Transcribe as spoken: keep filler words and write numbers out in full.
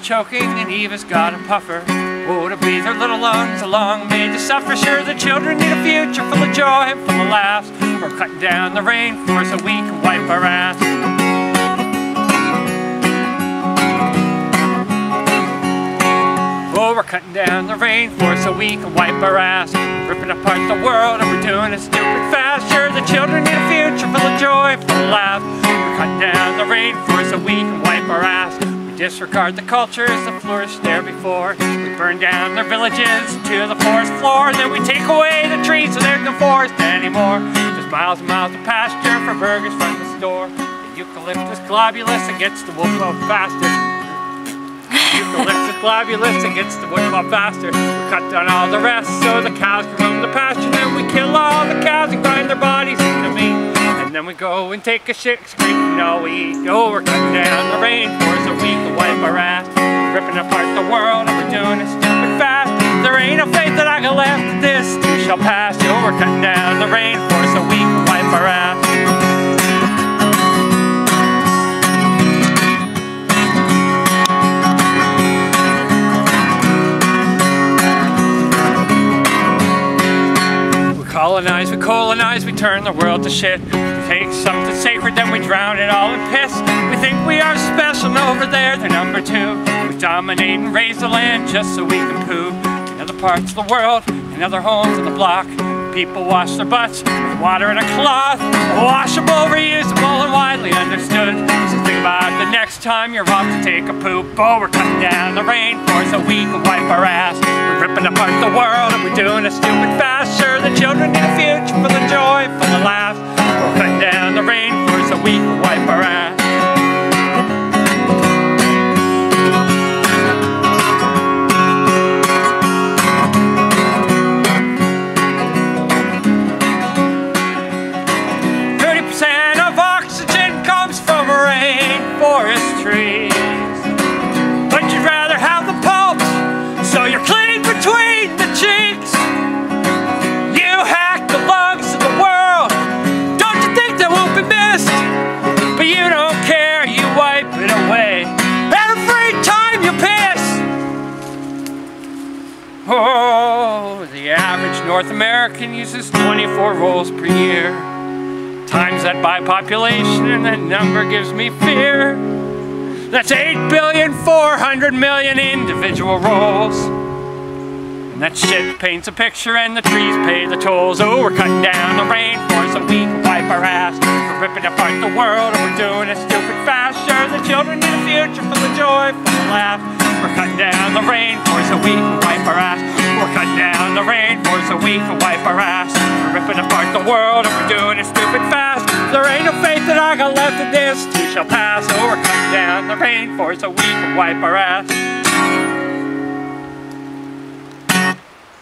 choking and Eva's got a puffer. Oh, to breathe her little lungs along made to suffer. Sure, the children need a future full of joy and full of laughs. We're cutting down the rainforest so we can wipe our ass. Oh, we're cutting down the rainforest so we can wipe our ass. Ripping apart the world and we're doing it stupid fast. Sure, the children need a future full of joy, full of laughs. We're cutting down the rainforest so we can wipe our ass. We disregard the cultures that flourished there before. We burn down their villages to the forest floor. Then we take away the trees so there's no forest anymore. Just miles and miles of pasture for burgers from the store. The eucalyptus globulus against the wolf club faster. Eucalyptus globulus against the wood club faster. We cut down all the rest so the cows can roam the pasture. Then we kill all the cows and grind their bodies into meat. And then we go and take a shit, screaming all we eat. Oh, we're cutting down the rainforest so we can wipe our ass. We're ripping apart the world and we're doing it stupid fast. There ain't no faith that I got left, this too shall pass. Oh, we're cutting down the rainforest so we can wipe our ass. Colonize, we colonize, we turn the world to shit. We take something sacred, then we drown it all in piss. We think we are special, and over there they're number two. We dominate and raise the land just so we can poo. In other parts of the world, in other homes on the block, people wash their butts with water and a cloth. Washable, reusable, and widely understood. So think about the next time you're off to take a poop. Oh, we're cutting down the rainforest so we can wipe our ass. We're ripping apart the world and we're doing it stupid fast. Sure, the children need a future full of joy, full of laughs. We're cutting down the rainforest so we can wipe our ass. Forest trees, but you'd rather have the pulp, so you're clean between the cheeks. You hack the lungs of the world, don't you think that won't be missed? But you don't care, you wipe it away every time you piss. Oh, the average North American uses twenty-four rolls per year. Times that by population and that number gives me fear. That's eight billion four hundred million individual rolls. And that shit paints a picture and the trees pay the tolls. Oh, we're cutting down the rainforest so we can wipe our ass. We're ripping apart the world and we're doing it stupid fast. Sure, the children need a future full of joy, full of laughs. We're cutting down the rainforest so we can wipe our ass. We're cutting down the rainforest so we can wipe our ass. We're ripping apart the world and we're doing it stupid fast. There ain't no faith that I got left in this too shall pass. Oh, we're cutting down the rainforest so we can wipe our ass.